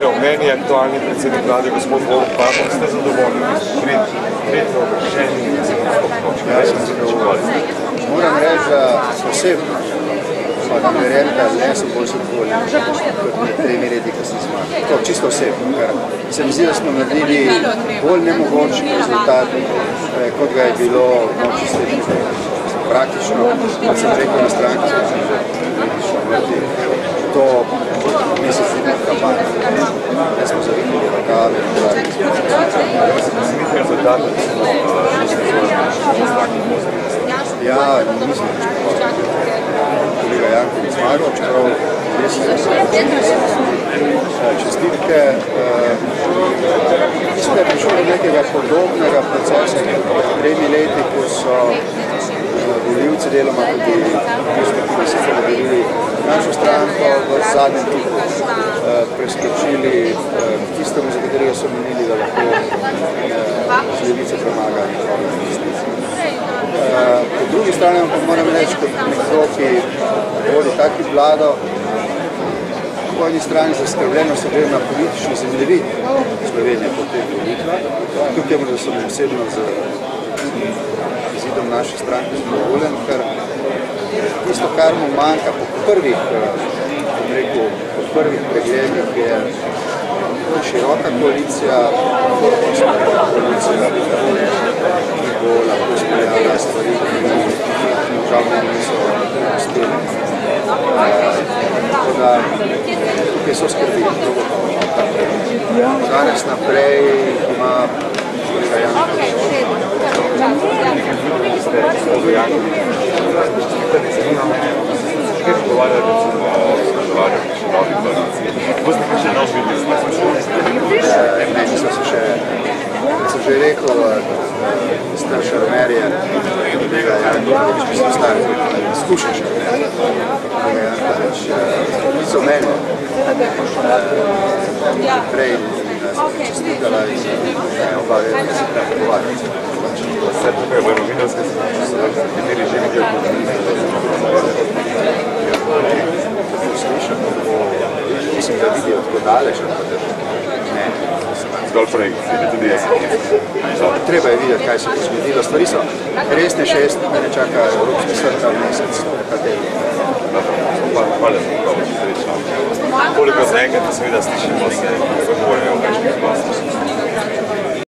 besedo. Meni je aktualni predsednik vlade, gospod Borut Pahor, ste zadovoljni? Tretjo obrešenje in moram reči, da osebno, pa ne verjem, da ne so bolj zadovoljni kot med 3 leti, ko sem zmagal. To čisto osebno, ker se mi zdi, da smo naredili bolj nemogoč rezultat, kot ga je bilo v noči slednje. Praktično, kot sem rekel na stranki, to mesec dni kampanja. Da smo zavidili rokave. Ja, mislim, da kolega Janković zmagal, čeprav res čestitke. Mislim, da je prišlo do nekega podobnega procesa pred 3 leti, ko so volivci deloma tudi sicer dodelili našo stranko v zadnjem tipu preskočili tistemu, za katerega so menili, da lahko z levice premaga njihove investicije. Po drugi strani pa moram reči, kot nekdo, ki vodi taki vlado, po eni strani zaskrbljeno se gre na politični zemljevid Slovenije po teh volitvah. Tukaj je, da sem osebno z izidom naše stranke zadovoljen, ker tisto, kar mu manjka po prvih pregledih, je široka koalicija, ki bo lahko speljala stvari, ki žal meni niso uspeli. Tako da tukaj so skrbi. Danes naprej ima kolega Janković. Ne, nisem se še, sem že rekel, star šarmerje, kolega Janković, mislim star, skušen šarmerje, kolega Janković, so meni prej čestitala in oba vedno se pregovarjati. Vse tukaj v novinarske nekateri že vidijo Slišam, mislim, da vidijo tako daleč, ne. Zgolj prej, tudi jaz. Treba je videti, kaj se bo zgodilo. Stvari so resne, še jaz ne čaka Evropski svet ta mesec. Hvala za to, srečno. Koliko zaenkrat seveda slišimo se, kako je v večkih glasih.